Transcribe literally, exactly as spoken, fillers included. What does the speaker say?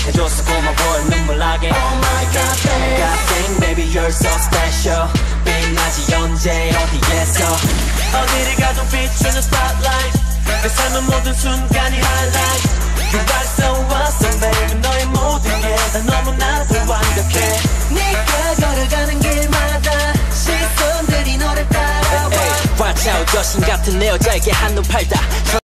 해줘서 고마워 눈물 나게 Oh my god babe God dang baby you're so special 빛나지 언제 어디에서 어디를 가도 비추는 spotlight 내 삶의 모든 순간이 highlight You are so awesome baby 너의 모든 게 다 너무나도 완벽해 네가 걸어가는 길마다 시선들이 너를 따라와 Watch out 여신 같은 내 여자에게 한눈 팔다